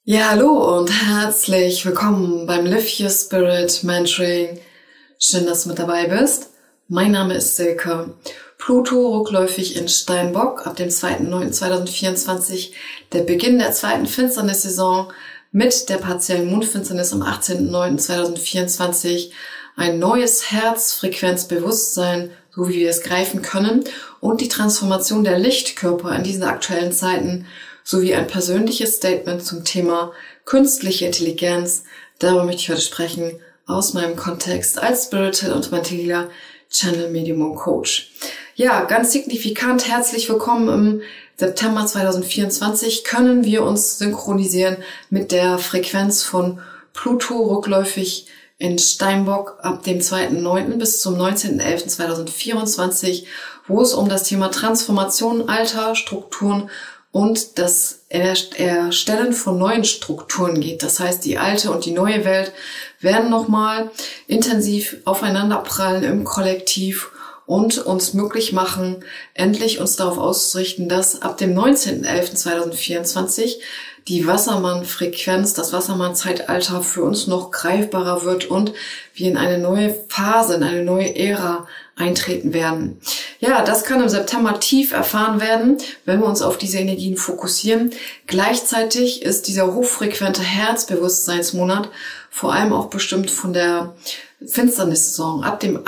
Ja, hallo und herzlich willkommen beim Live Your Spirit Mentoring. Schön, dass du mit dabei bist. Mein Name ist Silke. Pluto rückläufig in Steinbock ab dem 2.9.2024, der Beginn der zweiten Finsternissaison mit der partiellen Mondfinsternis am 18.09.2024, ein neues Herzfrequenzbewusstsein, so wie wir es greifen können, und die Transformation der Lichtkörper in diesen aktuellen Zeiten, sowie ein persönliches Statement zum Thema künstliche Intelligenz. Darüber möchte ich heute sprechen, aus meinem Kontext als Spiritual und Mantilila Channel Medium und Coach. Ja, ganz signifikant herzlich willkommen im September 2024 können wir uns synchronisieren mit der Frequenz von Pluto rückläufig in Steinbock ab dem 2.9. bis zum 19.11.2024, wo es um das Thema Transformation alter Strukturen und das Erstellen von neuen Strukturen geht. Das heißt, die alte und die neue Welt werden nochmal intensiv aufeinanderprallen im Kollektiv und uns möglich machen, endlich uns darauf auszurichten, dass ab dem 19.11.2024 die Wassermann-Frequenz, das Wassermann-Zeitalter für uns noch greifbarer wird und wir in eine neue Phase, in eine neue Ära eintreten werden. Ja, das kann im September tief erfahren werden, wenn wir uns auf diese Energien fokussieren. Gleichzeitig ist dieser hochfrequente Herzbewusstseinsmonat vor allem auch bestimmt von der Finsternissaison. Ab dem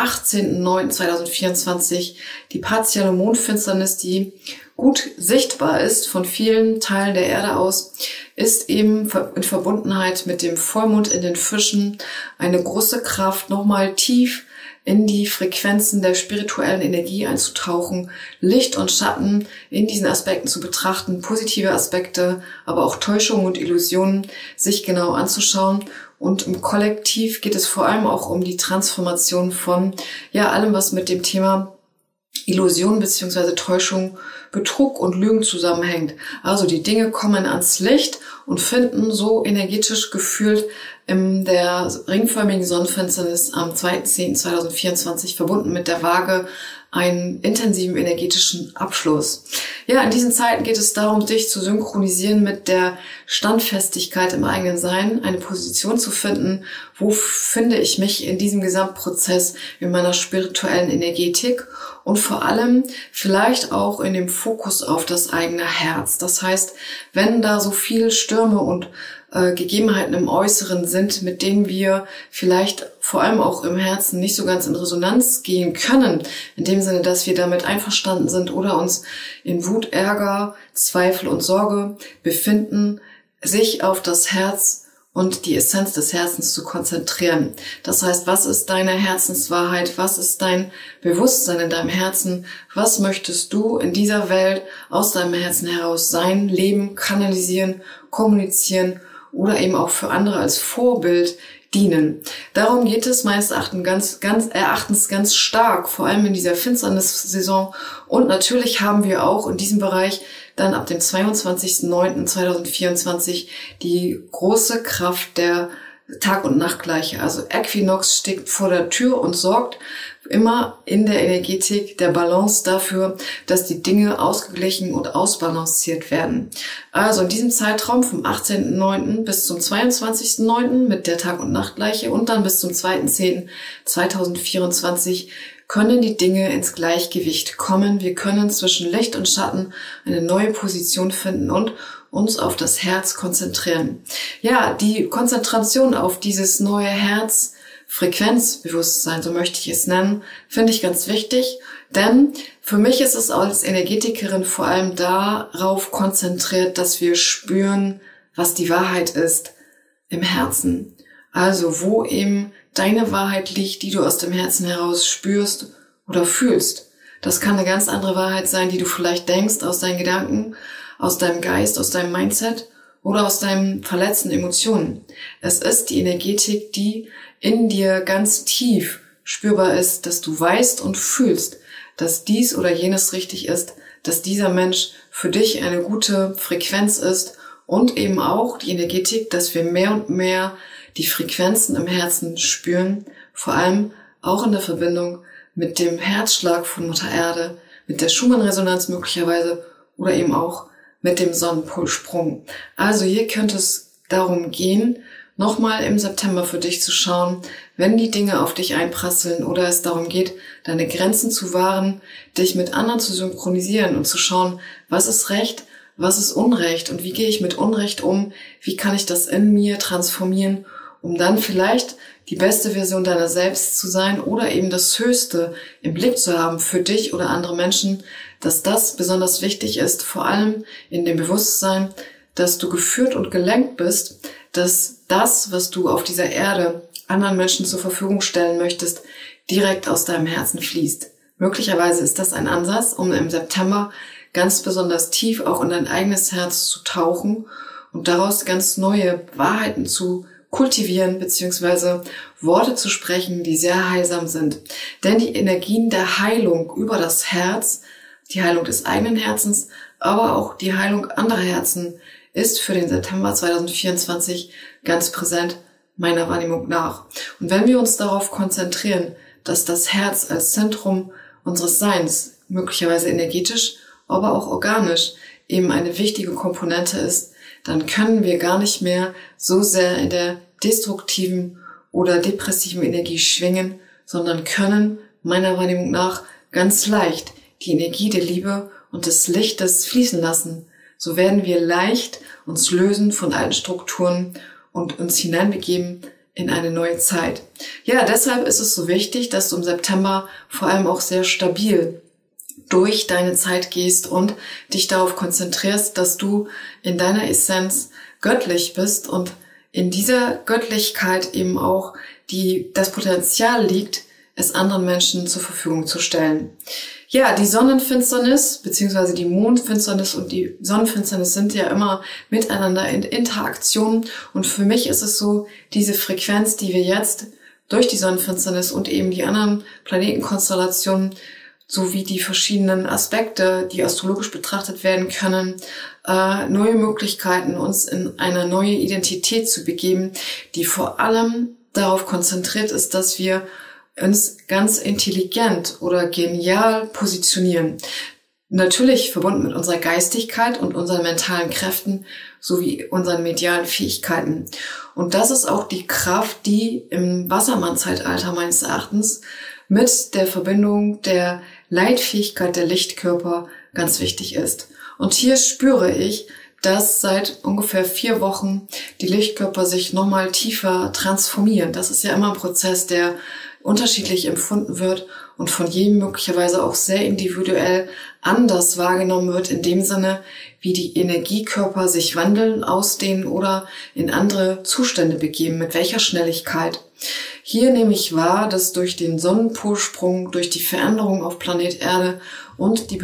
18.09.2024 die partielle Mondfinsternis, die gut sichtbar ist von vielen Teilen der Erde aus, ist eben in Verbundenheit mit dem Vollmond in den Fischen eine große Kraft, nochmal tief in die Frequenzen der spirituellen Energie einzutauchen, Licht und Schatten in diesen Aspekten zu betrachten, positive Aspekte, aber auch Täuschungen und Illusionen sich genau anzuschauen. Und im Kollektiv geht es vor allem auch um die Transformation von allem, was mit dem Thema Illusion bzw. Täuschung, Betrug und Lügen zusammenhängt. Also die Dinge kommen ans Licht und finden so energetisch gefühlt in der ringförmigen Sonnenfinsternis am 2.10.2024 verbunden mit der Waage einen intensiven energetischen Abschluss. Ja, in diesen Zeiten geht es darum, dich zu synchronisieren mit der Standfestigkeit im eigenen Sein, eine Position zu finden, wo finde ich mich in diesem Gesamtprozess in meiner spirituellen Energetik und vor allem vielleicht auch in dem Fokus auf das eigene Herz. Das heißt, wenn da so viel Stürme und Gegebenheiten im Äußeren sind, mit denen wir vielleicht vor allem auch im Herzen nicht so ganz in Resonanz gehen können, in dem Sinne, dass wir damit einverstanden sind oder uns in Wut, Ärger, Zweifel und Sorge befinden, sich auf das Herz und die Essenz des Herzens zu konzentrieren. Das heißt, was ist deine Herzenswahrheit? Was ist dein Bewusstsein in deinem Herzen? Was möchtest du in dieser Welt aus deinem Herzen heraus sein, leben, kanalisieren, kommunizieren oder eben auch für andere als Vorbild dienen? Darum geht es meines Erachtens ganz stark, vor allem in dieser Finsternissaison. Und natürlich haben wir auch in diesem Bereich dann ab dem 22.09.2024 die große Kraft der Tag- und Nachtgleiche. Also Äquinox steht vor der Tür und sorgt immer in der Energetik der Balance dafür, dass die Dinge ausgeglichen und ausbalanciert werden. Also in diesem Zeitraum vom 18.09. bis zum 22.09. mit der Tag- und Nachtgleiche und dann bis zum 2.10.2024 können die Dinge ins Gleichgewicht kommen. Wir können zwischen Licht und Schatten eine neue Position finden und uns auf das Herz konzentrieren. Ja, die Konzentration auf dieses neue Herzfrequenzbewusstsein, so möchte ich es nennen, finde ich ganz wichtig, denn für mich ist es als Energetikerin vor allem darauf konzentriert, dass wir spüren, was die Wahrheit ist im Herzen. Also wo eben deine Wahrheit liegt, die du aus dem Herzen heraus spürst oder fühlst. Das kann eine ganz andere Wahrheit sein, die du vielleicht denkst aus deinen Gedanken, aus deinem Geist, aus deinem Mindset oder aus deinen verletzten Emotionen. Es ist die Energetik, die in dir ganz tief spürbar ist, dass du weißt und fühlst, dass dies oder jenes richtig ist, dass dieser Mensch für dich eine gute Frequenz ist und eben auch die Energetik, dass wir mehr und mehr die Frequenzen im Herzen spüren, vor allem auch in der Verbindung mit dem Herzschlag von Mutter Erde, mit der Schumann-Resonanz möglicherweise oder eben auch mit dem Sonnenpolsprung. Also hier könnte es darum gehen, nochmal im September für dich zu schauen, wenn die Dinge auf dich einprasseln oder es darum geht, deine Grenzen zu wahren, dich mit anderen zu synchronisieren und zu schauen, was ist Recht, was ist Unrecht und wie gehe ich mit Unrecht um, wie kann ich das in mir transformieren, um dann vielleicht die beste Version deiner selbst zu sein oder eben das Höchste im Blick zu haben für dich oder andere Menschen, dass das besonders wichtig ist, vor allem in dem Bewusstsein, dass du geführt und gelenkt bist, dass das, was du auf dieser Erde anderen Menschen zur Verfügung stellen möchtest, direkt aus deinem Herzen fließt. Möglicherweise ist das ein Ansatz, um im September ganz besonders tief auch in dein eigenes Herz zu tauchen und daraus ganz neue Wahrheiten zu kultivieren bzw. Worte zu sprechen, die sehr heilsam sind. Denn die Energien der Heilung über das Herz, die Heilung des eigenen Herzens, aber auch die Heilung anderer Herzen ist für den September 2024 ganz präsent, meiner Wahrnehmung nach. Und wenn wir uns darauf konzentrieren, dass das Herz als Zentrum unseres Seins, möglicherweise energetisch, aber auch organisch, eben eine wichtige Komponente ist, dann können wir gar nicht mehr so sehr in der destruktiven oder depressiven Energie schwingen, sondern können meiner Wahrnehmung nach ganz leicht die Energie der Liebe und des Lichtes fließen lassen. So werden wir leicht uns lösen von alten Strukturen und uns hineinbegeben in eine neue Zeit. Ja, deshalb ist es so wichtig, dass du im September vor allem auch sehr stabil durch deine Zeit gehst und dich darauf konzentrierst, dass du in deiner Essenz göttlich bist und in dieser Göttlichkeit eben auch das Potenzial liegt, es anderen Menschen zur Verfügung zu stellen. Ja, die Sonnenfinsternis bzw. die Mondfinsternis und die Sonnenfinsternis sind ja immer miteinander in Interaktion und für mich ist es so, diese Frequenz, die wir jetzt durch die Sonnenfinsternis und eben die anderen Planetenkonstellationen sowie die verschiedenen Aspekte, die astrologisch betrachtet werden können, neue Möglichkeiten, uns in eine neue Identität zu begeben, die vor allem darauf konzentriert ist, dass wir uns ganz intelligent oder genial positionieren. Natürlich verbunden mit unserer Geistigkeit und unseren mentalen Kräften sowie unseren medialen Fähigkeiten. Und das ist auch die Kraft, die im Wassermann-Zeitalter meines Erachtens mit der Verbindung der Leitfähigkeit der Lichtkörper ganz wichtig ist. Und hier spüre ich, dass seit ungefähr 4 Wochen die Lichtkörper sich nochmal tiefer transformieren. Das ist ja immer ein Prozess, der unterschiedlich empfunden wird und von jedem möglicherweise auch sehr individuell anders wahrgenommen wird, in dem Sinne, wie die Energiekörper sich wandeln, ausdehnen oder in andere Zustände begeben, mit welcher Schnelligkeit. Hier nehme ich wahr, dass durch den Sonnenpolsprung, durch die Veränderung auf Planet Erde und die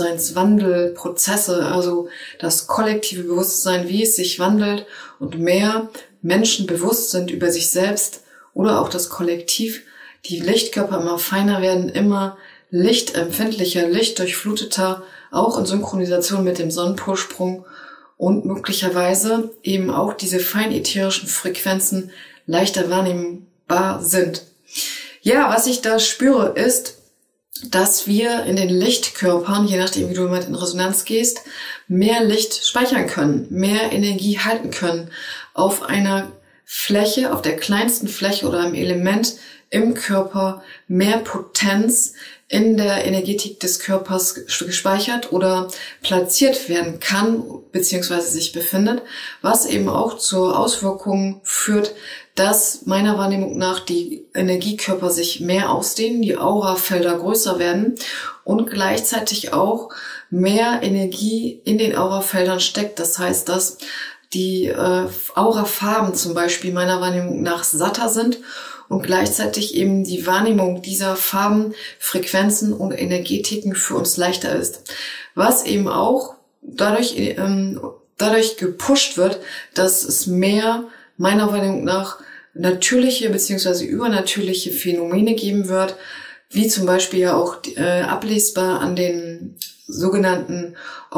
Bewusstseinswandelprozesse, also das kollektive Bewusstsein, wie es sich wandelt und mehr Menschen bewusst sind über sich selbst oder auch das Kollektiv, die Lichtkörper immer feiner werden, immer lichtempfindlicher, lichtdurchfluteter, auch in Synchronisation mit dem Sonnenpolsprung und möglicherweise eben auch diese feinätherischen Frequenzen leichter wahrnehmbar sind. Ja, was ich da spüre, ist, dass wir in den Lichtkörpern, je nachdem wie du damit in Resonanz gehst, mehr Licht speichern können, mehr Energie halten können auf einer Fläche, auf der kleinsten Fläche oder einem Element im Körper mehr Potenz in der Energetik des Körpers gespeichert oder platziert werden kann bzw. sich befindet, was eben auch zur Auswirkung führt, dass meiner Wahrnehmung nach die Energiekörper sich mehr ausdehnen, die Aurafelder größer werden und gleichzeitig auch mehr Energie in den Aurafeldern steckt. Das heißt, dass die Aurafarben zum Beispiel meiner Wahrnehmung nach satter sind und gleichzeitig eben die Wahrnehmung dieser Farben, Frequenzen und Energetiken für uns leichter ist. Was eben auch dadurch gepusht wird, dass es mehr meiner Wahrnehmung nach natürliche bzw. übernatürliche Phänomene geben wird, wie zum Beispiel ja auch ablesbar an den sogenannten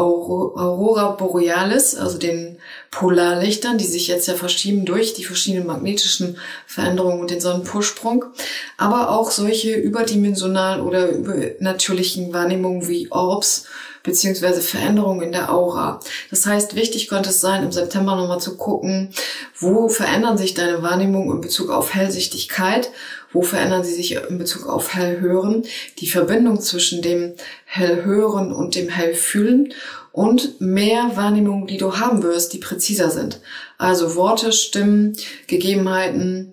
Aurora Borealis, also den Polarlichtern, die sich jetzt ja verschieben durch die verschiedenen magnetischen Veränderungen und den Sonnenpolsprung, aber auch solche überdimensionalen oder übernatürlichen Wahrnehmungen wie Orbs beziehungsweise Veränderungen in der Aura. Das heißt, wichtig könnte es sein, im September nochmal zu gucken, wo verändern sich deine Wahrnehmungen in Bezug auf Hellsichtigkeit, wo verändern sie sich in Bezug auf Hellhören, die Verbindung zwischen dem Hellhören und dem Hellfühlen und mehr Wahrnehmungen, die du haben wirst, die präziser sind. Also Worte, Stimmen, Gegebenheiten,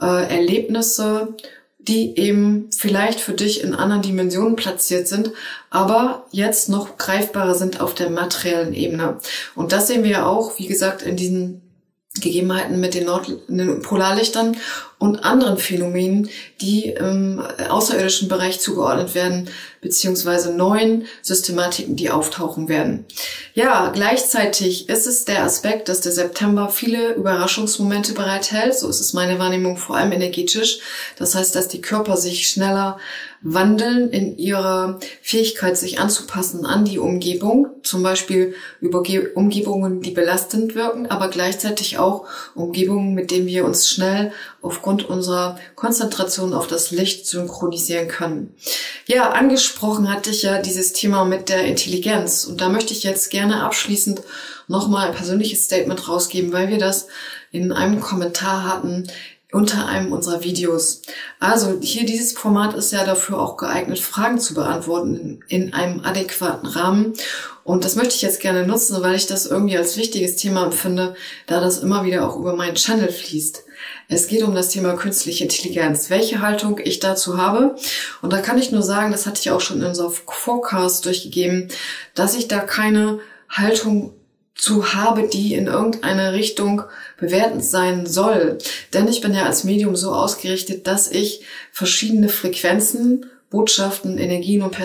Erlebnisse, die eben vielleicht für dich in anderen Dimensionen platziert sind, aber jetzt noch greifbarer sind auf der materiellen Ebene. Und das sehen wir ja auch, wie gesagt, in diesen Gegebenheiten mit den Polarlichtern und anderen Phänomenen, die im außerirdischen Bereich zugeordnet werden, beziehungsweise neuen Systematiken, die auftauchen werden. Ja, gleichzeitig ist es der Aspekt, dass der September viele Überraschungsmomente bereithält. So ist es meine Wahrnehmung, vor allem energetisch. Das heißt, dass die Körper sich schneller wandeln in ihrer Fähigkeit, sich anzupassen an die Umgebung. Zum Beispiel über Umgebungen, die belastend wirken, aber gleichzeitig auch Umgebungen, mit denen wir uns schnell aufgrund unserer Konzentration auf das Licht synchronisieren können. Ja, angesprochen hatte ich ja dieses Thema mit der Intelligenz und da möchte ich jetzt gerne abschließend nochmal ein persönliches Statement rausgeben, weil wir das in einem Kommentar hatten unter einem unserer Videos. Also hier dieses Format ist ja dafür auch geeignet, Fragen zu beantworten in einem adäquaten Rahmen. Und das möchte ich jetzt gerne nutzen, weil ich das irgendwie als wichtiges Thema empfinde, da das immer wieder auch über meinen Channel fließt. Es geht um das Thema künstliche Intelligenz, welche Haltung ich dazu habe. Und da kann ich nur sagen, das hatte ich auch schon in unserem Forecast durchgegeben, dass ich da keine Haltung zu habe, die in irgendeine Richtung bewertend sein soll. Denn ich bin ja als Medium so ausgerichtet, dass ich verschiedene Frequenzen, Botschaften, Energien und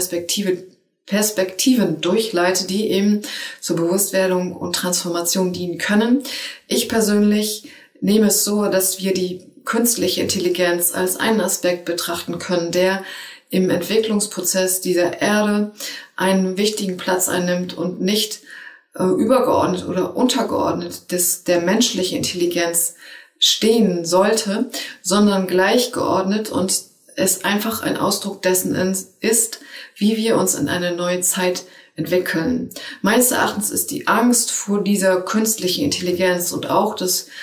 Perspektiven durchleite, die eben zur Bewusstwerdung und Transformation dienen können. Ich persönlich nehme es so, dass wir die künstliche Intelligenz als einen Aspekt betrachten können, der im Entwicklungsprozess dieser Erde einen wichtigen Platz einnimmt und nicht übergeordnet oder untergeordnet der menschlichen Intelligenz stehen sollte, sondern gleichgeordnet und es einfach ein Ausdruck dessen ist, wie wir uns in eine neue Zeit entwickeln. Meines Erachtens ist die Angst vor dieser künstlichen Intelligenz und auch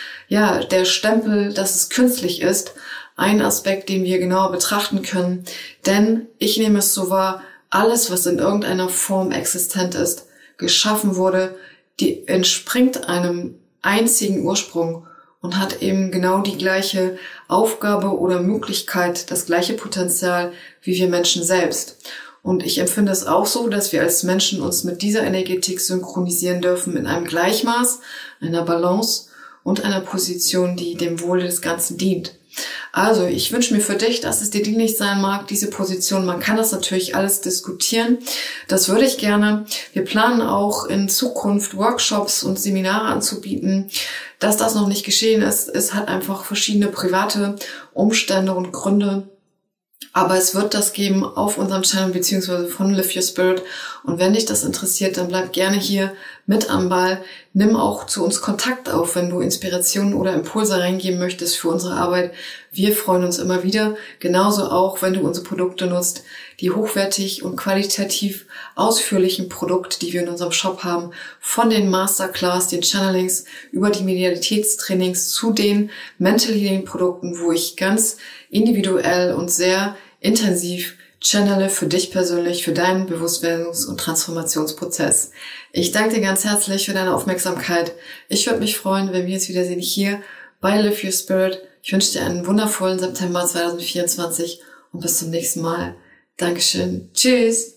der Stempel, dass es künstlich ist, ein Aspekt, den wir genauer betrachten können. Denn ich nehme es so wahr, alles, was in irgendeiner Form existent ist, geschaffen wurde, die entspringt einem einzigen Ursprung und hat eben genau die gleiche Aufgabe oder Möglichkeit, das gleiche Potenzial wie wir Menschen selbst. Und ich empfinde es auch so, dass wir als Menschen uns mit dieser Energetik synchronisieren dürfen in einem Gleichmaß, einer Balance und einer Position, die dem Wohle des Ganzen dient. Also, ich wünsche mir für dich, dass es dir dienlich sein mag, diese Position. Man kann das natürlich alles diskutieren. Das würde ich gerne. Wir planen auch in Zukunft Workshops und Seminare anzubieten. Dass das noch nicht geschehen ist, es hat einfach verschiedene private Umstände und Gründe. Aber es wird das geben auf unserem Channel beziehungsweise von Live Your Spirit. Und wenn dich das interessiert, dann bleib gerne hier mit am Ball. Nimm auch zu uns Kontakt auf, wenn du Inspirationen oder Impulse reingeben möchtest für unsere Arbeit. Wir freuen uns immer wieder. Genauso auch, wenn du unsere Produkte nutzt, die hochwertig und qualitativ ausführlichen Produkte, die wir in unserem Shop haben, von den Masterclass, den Channelings über die Medialitätstrainings zu den Mental Healing Produkten, wo ich ganz individuell und sehr intensiv channele für dich persönlich, für deinen Bewusstwerdungs- und Transformationsprozess. Ich danke dir ganz herzlich für deine Aufmerksamkeit. Ich würde mich freuen, wenn wir uns wiedersehen hier bei Live Your Spirit. Ich wünsche dir einen wundervollen September 2024 und bis zum nächsten Mal. Dankeschön. Tschüss.